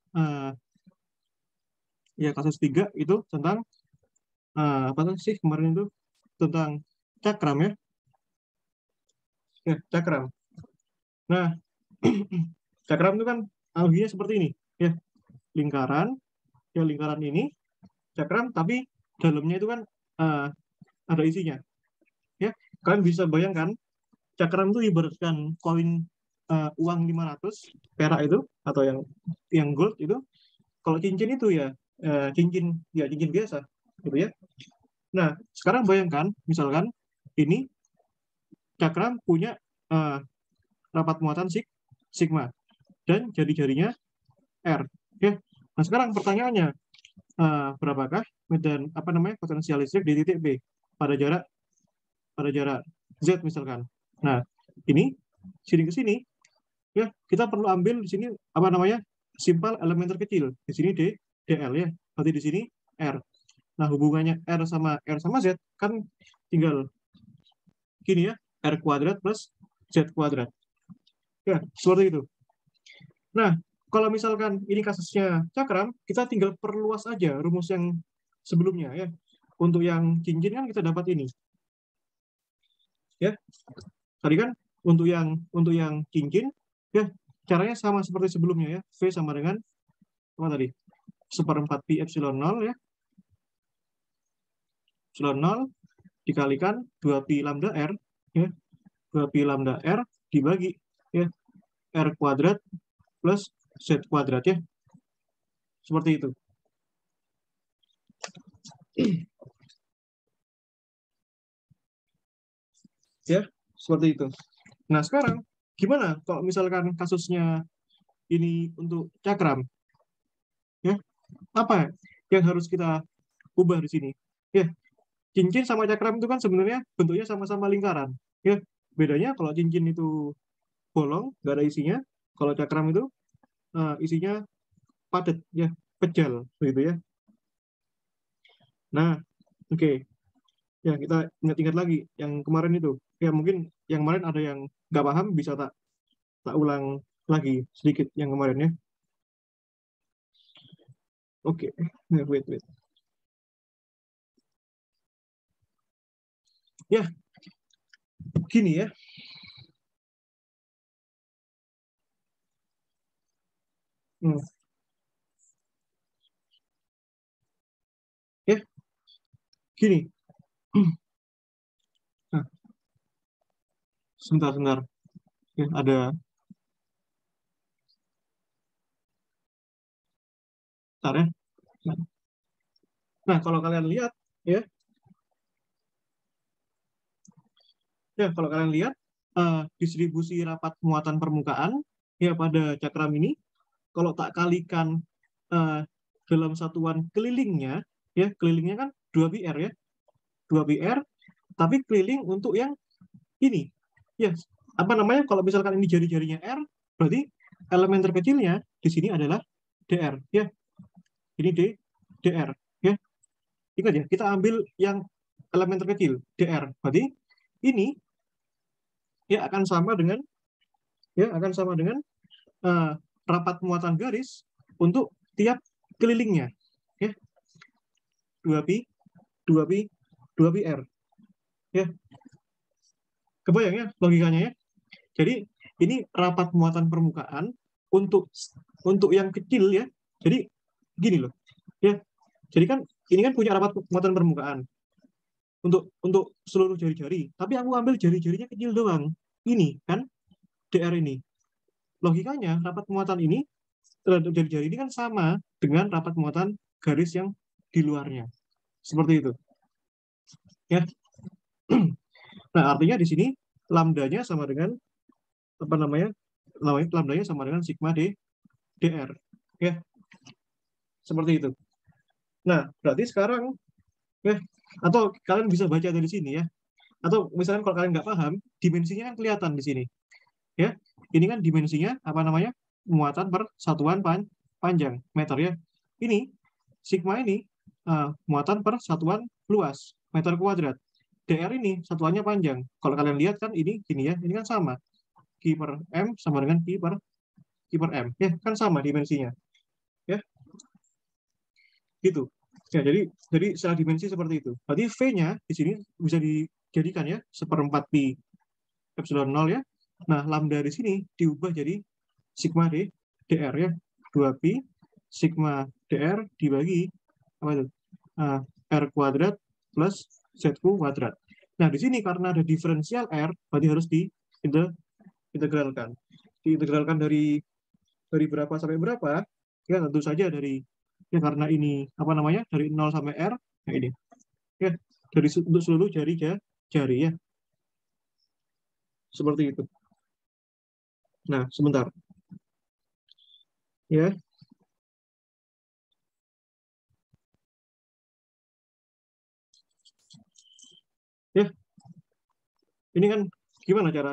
ya kasus 3 itu tentang, apa sih kemarin itu, tentang cakram ya. Ya, cakram. Nah, cakram itu kan analoginya seperti ini, ya lingkaran, ya lingkaran ini cakram, tapi dalamnya itu kan ada isinya. Ya, kalian bisa bayangkan cakram itu ibaratkan koin uang 500 perak itu atau yang gold itu. Kalau cincin itu ya cincin biasa gitu ya. Nah, sekarang bayangkan misalkan ini cakram punya uh, rapat muatan sigma dan jari-jarinya R ya. Nah, sekarang pertanyaannya, berapakah medan apa namanya potensial listrik di titik B pada jarak Z misalkan. Nah, ini sini ke sini ya, kita perlu ambil di sini apa namanya simpel elemen terkecil. Di sini dl ya. Berarti di sini R. Nah, hubungannya R sama Z kan tinggal gini ya, R kuadrat plus Z kuadrat. Ya, seperti itu. Nah, kalau misalkan ini kasusnya cakram, kita tinggal perluas aja rumus yang sebelumnya ya. Untuk yang cincin kan kita dapat ini. Ya. Tadi kan untuk yang cincin ya caranya sama seperti sebelumnya ya. V sama dengan apa tadi? 1/4 pi epsilon 0 ya. Epsilon 0 dikalikan 2 pi lambda R ya. 2 pi lambda R dibagi ya R kuadrat plus Z kuadrat ya. Seperti itu. Ya, seperti itu. Nah, sekarang gimana kalau misalkan kasusnya ini untuk cakram? Ya, apa yang harus kita ubah di sini? Ya, cincin sama cakram itu kan sebenarnya bentuknya sama-sama lingkaran. Ya, bedanya kalau cincin itu bolong, nggak ada isinya. Kalau cakram itu isinya padat, ya, pejal, begitu ya. Nah, oke. Ya, kita ingat-ingat lagi yang kemarin itu. Ya, mungkin yang kemarin ada yang nggak paham, bisa tak ulang lagi sedikit yang kemarin ya. Oke, wait. Ya, gini ya. Hmm. Ya, gini. Nah, sebentar. Ya, ada. Bentar ya. Nah, kalau kalian lihat, ya, kalau kalian lihat distribusi rapat muatan permukaan ya pada cakram ini, kalau tak kalikan uh, dalam satuan kelilingnya, ya kelilingnya kan 2πr ya, 2πr, tapi keliling untuk yang ini, ya apa namanya? Kalau misalkan ini jari-jarinya R, berarti elemen terkecilnya di sini adalah dr, ya. Ini dr, ya. Ingat ya, kita ambil yang elemen terkecil dr, berarti ini ya akan sama dengan uh, rapat muatan garis untuk tiap kelilingnya, ya. 2pi 2pi 2πr, ya. Kebayang ya logikanya ya. Jadi ini rapat muatan permukaan untuk yang kecil ya. Jadi gini loh, ya. Jadi kan ini kan punya rapat muatan permukaan untuk seluruh jari-jari, tapi aku ambil jari-jarinya kecil doang. Ini kan dr ini. Logikanya rapat muatan ini terhadap jari-jari ini kan sama dengan rapat muatan garis yang di luarnya. Seperti itu. Ya. Nah, artinya di sini lambdanya sama dengan apa namanya? Lambdanya sama dengan sigma d dr. Ya, seperti itu. Nah, berarti sekarang ya, atau kalian bisa baca dari sini ya. Atau misalnya kalau kalian nggak paham, dimensinya kan kelihatan di sini. Ya, ini kan dimensinya apa namanya? Muatan per satuan panjang meter ya. Ini sigma ini muatan per satuan luas meter kuadrat. DR ini satuannya panjang. Kalau kalian lihat kan ini gini ya, ini kan sama. Q per M sama dengan Q per M. Ya, kan sama dimensinya. Ya, gitu. Ya, jadi secara dimensi seperti itu. Berarti V-nya di sini bisa dijadikan ya seperempat pi epsilon 0 ya. Nah, lambda di sini diubah jadi sigma d dr ya. 2 pi sigma dr dibagi apa itu? R kuadrat plus Z kuadrat. Nah, di sini karena ada diferensial R, berarti harus diintegralkan. Diintegralkan dari berapa sampai berapa? Ya, tentu saja dari ya karena ini apa namanya? Dari 0 sampai R, ya ini. Ya, dari untuk seluruh jari ya. Seperti itu. Nah, sebentar. Ya, ya. Ini kan gimana cara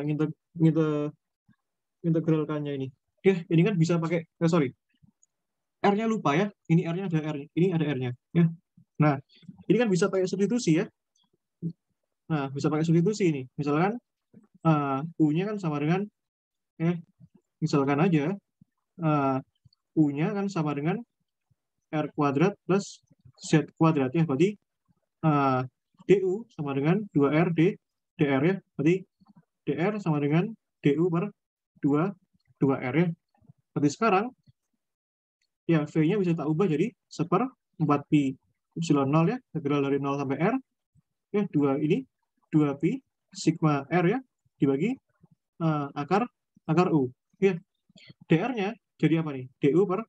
integralkannya ini? Ya, ini kan bisa pakai sorry. R-nya lupa ya. Ini R-nya ada R, ini ada R-nya ya. Nah, ini kan bisa pakai substitusi ya. Nah, bisa pakai substitusi ini. Misalkan U-nya kan sama dengan misalkan aja uh, U-nya kan sama dengan R kuadrat plus Z kuadrat ya. Berarti uh, DU sama dengan 2R dr ya. Berarti dr sama dengan DU per 2R ya. Berarti sekarang ya V-nya bisa tak ubah jadi 1/4 pi epsilon 0 ya. Integral dari 0 sampai R ya 2 ini 2 pi sigma R ya dibagi akar U. Ya, dr-nya jadi apa nih? DU per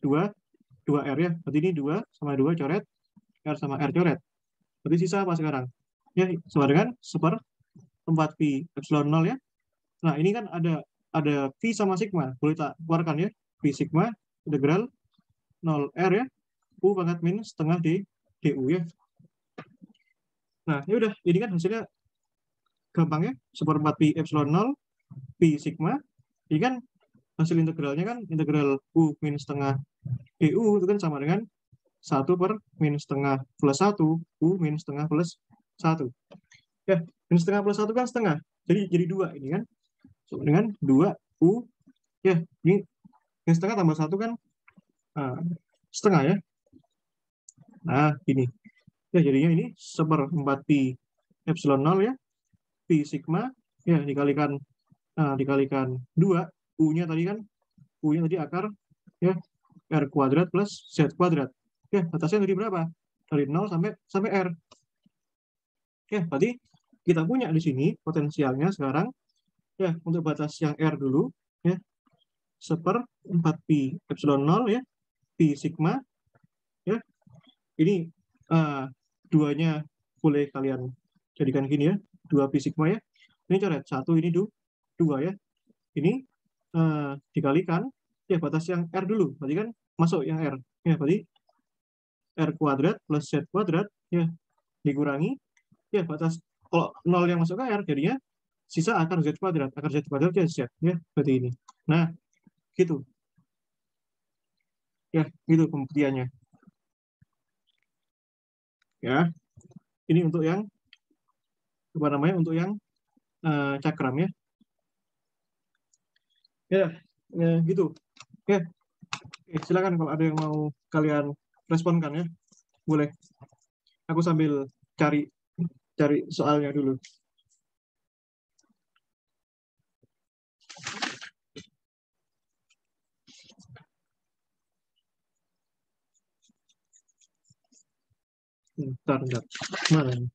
2R ya. Berarti ini 2 sama 2 coret, R sama R coret. Berarti sisa apa sekarang? Ya, sama dengan 1/4 pi epsilon 0 ya. Nah, ini kan ada pi sama sigma. Boleh tak keluarkan ya. Pi sigma integral 0 R ya. U pangkat min setengah DU ya. Nah, ya udah, ini kan hasilnya gampang ya. 1/4 pi epsilon 0 pi sigma. Ini kan hasil integralnya kan integral U min setengah DU itu kan sama dengan 1/-setengah plus 1 U min setengah plus 1. Ya, min setengah plus 1 kan setengah. Jadi 2 ini kan. Sama dengan 2 U. Ya, ini min setengah tambah 1 kan setengah ya. Nah, ini. Ya, jadinya ini 1/4 pi epsilon 0 ya. Pi sigma ya dikalikan 2. U-nya tadi kan U-nya tadi akar ya R kuadrat plus Z kuadrat. Ya, batasnya dari berapa? Dari 0 sampai R. Ya, berarti kita punya di sini potensialnya sekarang ya untuk batas yang R dulu ya 1/4 pi epsilon 0 ya pi sigma ya ini duanya boleh kalian jadikan gini ya 2 pi sigma ya ini coret 1 ini 2 ya ini dikalikan ya batas yang R dulu berarti kan masuk yang R ya berarti R kuadrat plus Z kuadrat ya dikurangi ya batas kalau 0 yang masuk ke R jadinya sisa akar Z kuadrat ya Z ya berarti ini nah gitu ya gitu pembuktiannya ya ini untuk yang apa namanya untuk yang cakram ya ya, ya gitu ya. Oke, silakan kalau ada yang mau kalian responkan ya boleh aku sambil cari cari soalnya dulu. Bentar mana ini?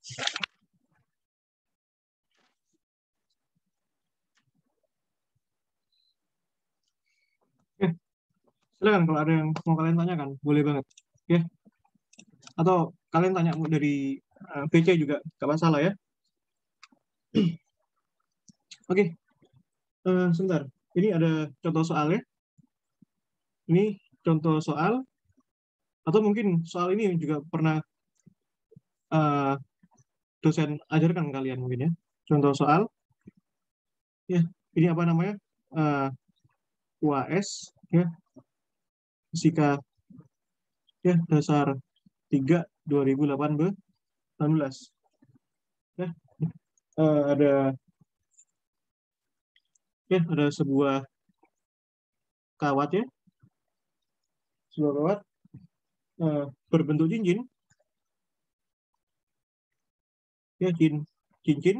Oke, silakan kalau ada yang mau kalian tanyakan, boleh banget. Oke, atau kalian tanya dari PC juga, gak masalah ya. Oke, sebentar. Ini ada contoh soalnya. Ini contoh soal, atau mungkin soal ini juga pernah eh, dosen ajarkan kalian mungkin ya. Contoh soal, ya ini apa namanya? Eh, UAS, ya, fisika ya dasar 3 2018. Ya, ada ada sebuah kawat ya, sebuah kawat berbentuk cincin, ya cincin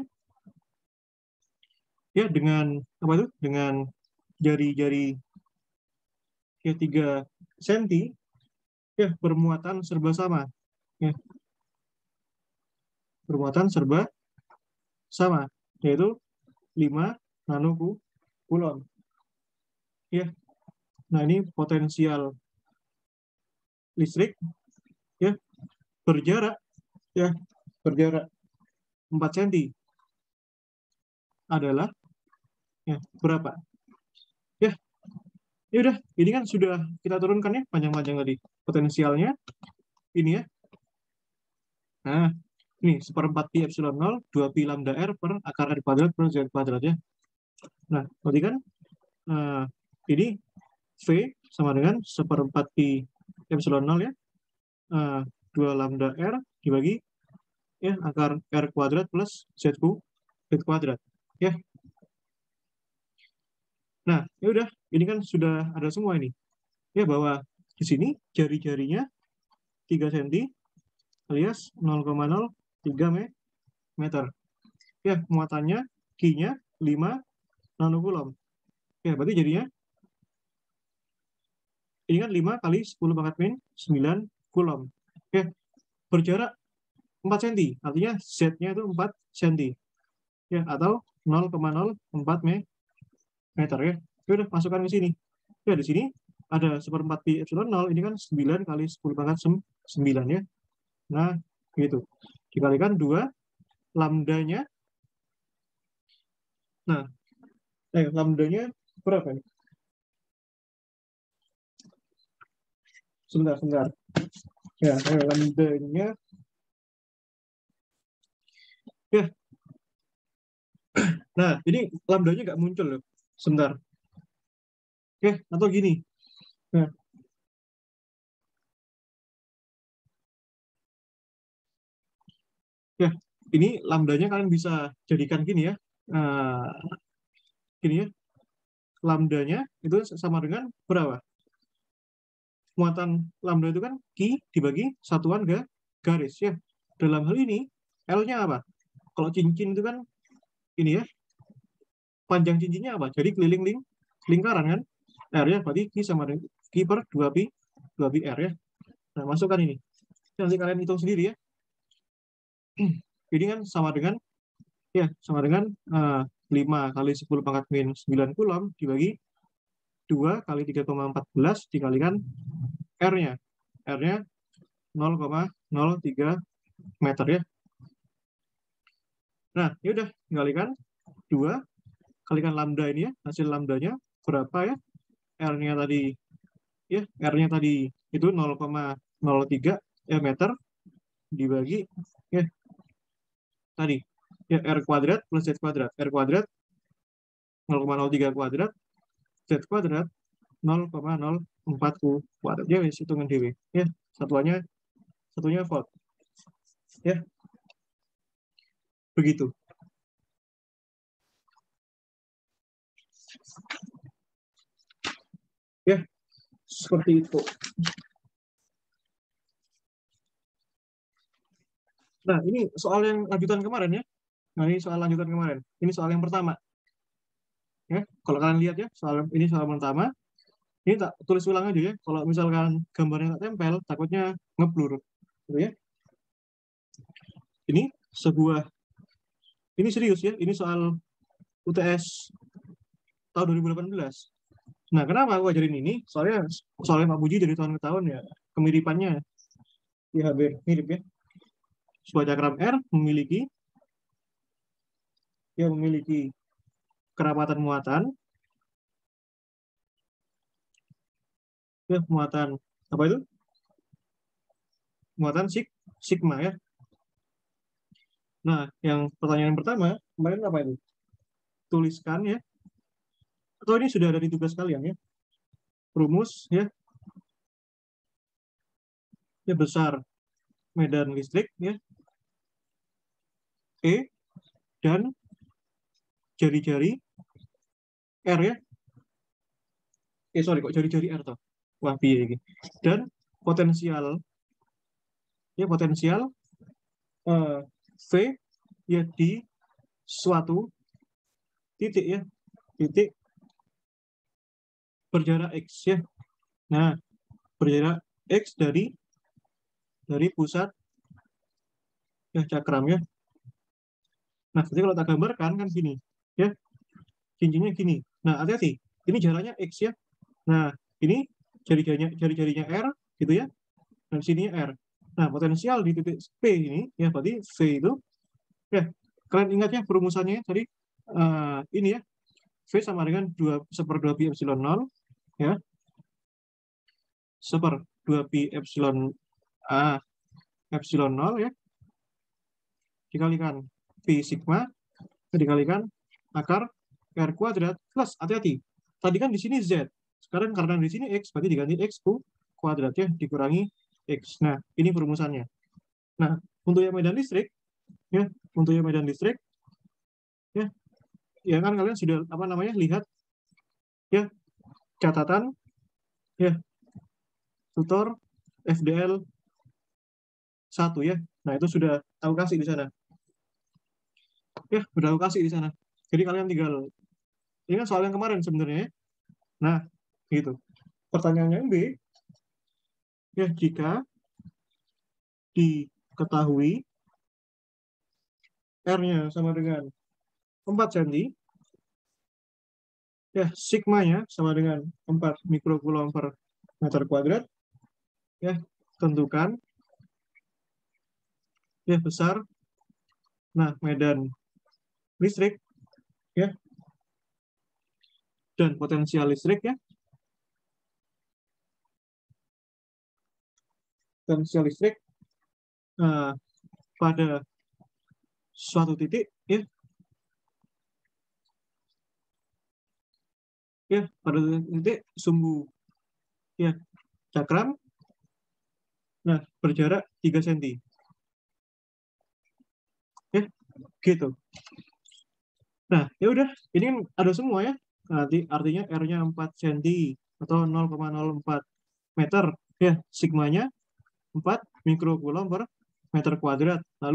ya dengan apa itu? Dengan jari-jari ya 3 senti ya bermuatan serba sama, ya bermuatan serba sama, yaitu 5 nanokulon. Ya, nah ini potensial listrik ya berjarak ya berjarak 4 cm adalah ya berapa? Ya, ya udah, ini kan sudah kita turunkan ya panjang-panjang tadi potensialnya ini ya. Nah, ini 1/4 pi epsilon 0 2 pi lambda r per akar r kuadrat per z kuadrat ya. Nah, berarti kan ini V sama dengan 1/4 pi epsilon 0 ya. 2 lambda r dibagi ya akar r kuadrat plus z kuadrat ya. Nah, ya udah, ini kan sudah ada semua ini. Ya, bahwa di sini jari-jarinya 3 cm alias 0,03 meter. Ya, muatannya Q-nya 5 nanokulom. Ya, berarti jadinya ini kan 5 kali 10 pangkat min 9 kulom. Ya, berjarak 4 cm, artinya Z-nya itu 4 cm. Ya, atau 0,04 meter ya. Ya udah, masukkan ke sini. Ya, di sini ada 1/4 pi epsilon 0, ini kan 9 kali 10 pangkat 9 ya. Nah, gitu. Dikalikan 2 lambdanya. Nah, lambdanya berapa nih? Sebentar. Ya, lambdanya. Ya, nah ini lambdanya nggak muncul loh. Sebentar. Oke, atau gini. Nah, ya, ini lambdanya kalian bisa jadikan gini ya. Gini ya. Lambdanya itu sama dengan berapa? Muatan lambda itu kan Q dibagi satuan garis ya. Dalam hal ini L-nya apa? Kalau cincin itu kan ini ya, panjang cincinnya apa? Jadi keliling lingkaran kan? R-nya berarti Q sama dengan Q per 2pi R ya. Nah, masukkan ini. Nanti kalian hitung sendiri ya. Ini kan sama dengan 5 kali 10 pangkat min 9 kulom dibagi 2 kali 3,14 dikalikan R-nya. R-nya 0,03 meter ya. Nah, ya udah, kalikan 2 kalikan lambda ini ya, hasil lambdanya berapa ya? R-nya tadi ya, R-nya tadi itu 0,03 ya meter dibagi ya tadi ya R kuadrat plus Z kuadrat. R kuadrat 0,03 kuadrat, Z kuadrat 0,04 kuadrat. Ya, wis hitungan dewe. Ya, satunya volt. Ya, begitu. Ya, seperti itu. Nah, ini soal yang lanjutan kemarin ya. Nah, ini soal lanjutan kemarin. Ini soal yang pertama. Ya, kalau kalian lihat ya, ini soal pertama. Ini tak tulis ulang aja ya. Kalau misalkan gambarnya tak tempel, takutnya ngeblur. Gitu ya. Ini sebuah, ini serius ya, ini soal UTS tahun 2018. Nah, kenapa aku ajarin ini? Soalnya Pak Puji dari tahun ke tahun ya kemiripannya ya hampir mirip ya. Sebuah diagram R memiliki kerapatan muatan, ya muatan apa itu? Muatan sigma ya. Nah, yang pertanyaan pertama kemarin apa itu? Tuliskan ya. Atau ini sudah ada di tugas kalian ya. Rumus ya, ya besar medan listrik ya, E dan jari-jari R ya. Sorry kok jari-jari R toh. Wah, piye iki. Dan potensial ya potensial V ya di suatu titik ya, titik berjarak X ya. Nah, berjarak X dari pusat ya cakram ya. Nah, jadi kalau tak gambarkan kan gini ya, cincinnya gini. Nah, hati-hati, ini jaraknya X ya. Nah, ini jari-jarinya R gitu ya, dan sininya R. Nah, potensial di titik P ini ya, berarti V itu ya, kalian ingat ya perumusannya tadi ini ya, V sama dengan 2/2 pi epsilon 0 ya, 1/2 pi epsilon 0 ya, dikalikan pi sigma dikalikan akar R kuadrat plus, hati-hati, tadi kan di sini Z, sekarang karena di sini X berarti diganti X kuadrat ya, dikurangi X. Nah, ini perumusannya. Nah, untuk yang medan listrik ya, ya, ya kan kalian sudah apa namanya lihat ya catatan ya tutor FDL 1 ya. Nah, itu sudah aku kasih di sana. Ya, udah aku kasih di sana. Jadi kalian tinggal, ini kan soal yang kemarin sebenarnya ya. Nah, gitu. Pertanyaannya yang B, ya jika diketahui R-nya sama dengan 4 cm, ya sigmanya sama dengan 4 mikrokulom per meter kuadrat, ya tentukan ya besar, nah medan listrik ya dan potensial listrik ya, potensial listrik pada suatu titik ya pada titik sumbu ya cakram, nah berjarak 3 cm ya gitu. Nah, ya udah, ini kan ada semua ya. Nanti artinya R-nya 4 cm atau 0,04 meter ya, sigmanya 4 mikrokulom per meter kuadrat. Lalu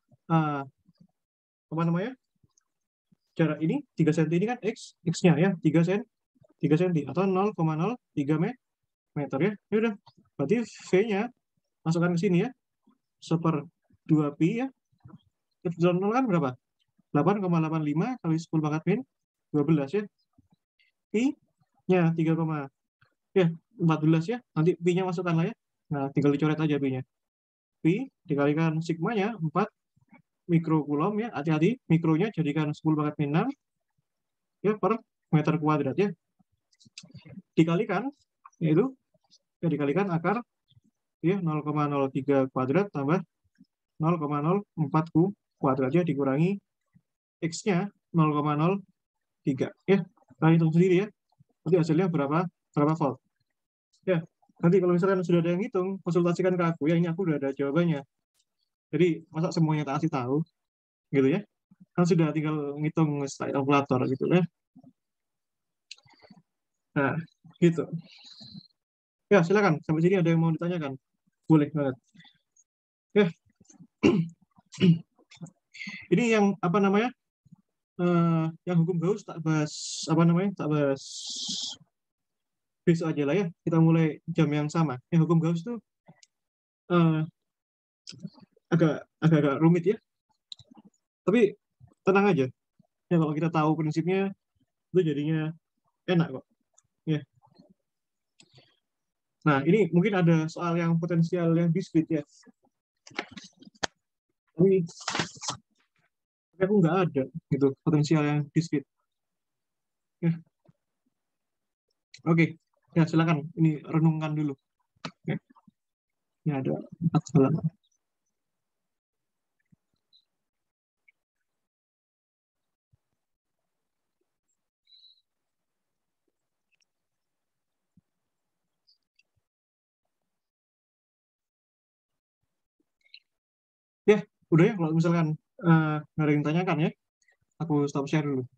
apa namanya? Jarak ini 3 cm ini kan X-nya ya, 3 cm atau 0,03 meter ya. Ya udah. Berarti V-nya masukkan ke sini ya. 1/2 pi ya. Epsilon 0 kan berapa? 8,85 kali 10 pangkat min 12 ya. Pi-nya 3, ya 14 ya. Nanti pi-nya masukkan lah ya. Nah, tinggal dicoret aja pi-nya. Pi dikalikan sigmanya 4 mikrokulom ya. Hati-hati, mikronya jadikan 10 pangkat min 6 ya per meter kuadrat ya. Dikalikan yaitu ya dikalikan akar ya 0,03 kuadrat tambah 0,04 kuadrat ya, dikurangi X-nya 0,03 ya. Nah, hitung sendiri ya. Nanti hasilnya berapa volt. Ya, nanti kalau misalkan sudah ada yang hitung, konsultasikan ke aku ya, ini aku udah ada jawabannya. Jadi, masa semuanya tak kasih tahu gitu ya. Kan sudah tinggal ngitung setelah kalkulator gitu ya. Nah, gitu. Ya, silakan. Sampai sini ada yang mau ditanyakan? Boleh banget. Ya. Ini yang apa namanya? Yang hukum Gauss tak bahas apa namanya? Tak bahas besok aja lah ya. Kita mulai jam yang sama. Yang hukum Gauss itu agak rumit ya. Tapi tenang aja, ya kalau kita tahu prinsipnya itu jadinya enak kok. Ya. Nah, ini mungkin ada soal yang potensial yang dispute ya. Tapi aku nggak ada gitu potensial yang dispute. Ya. Oke, ya silakan. Ini renungkan dulu. Ya. Ini ada 4 halaman. Ya, udah ya kalau misalkan nggak ada yang tanyakan ya, aku stop share dulu.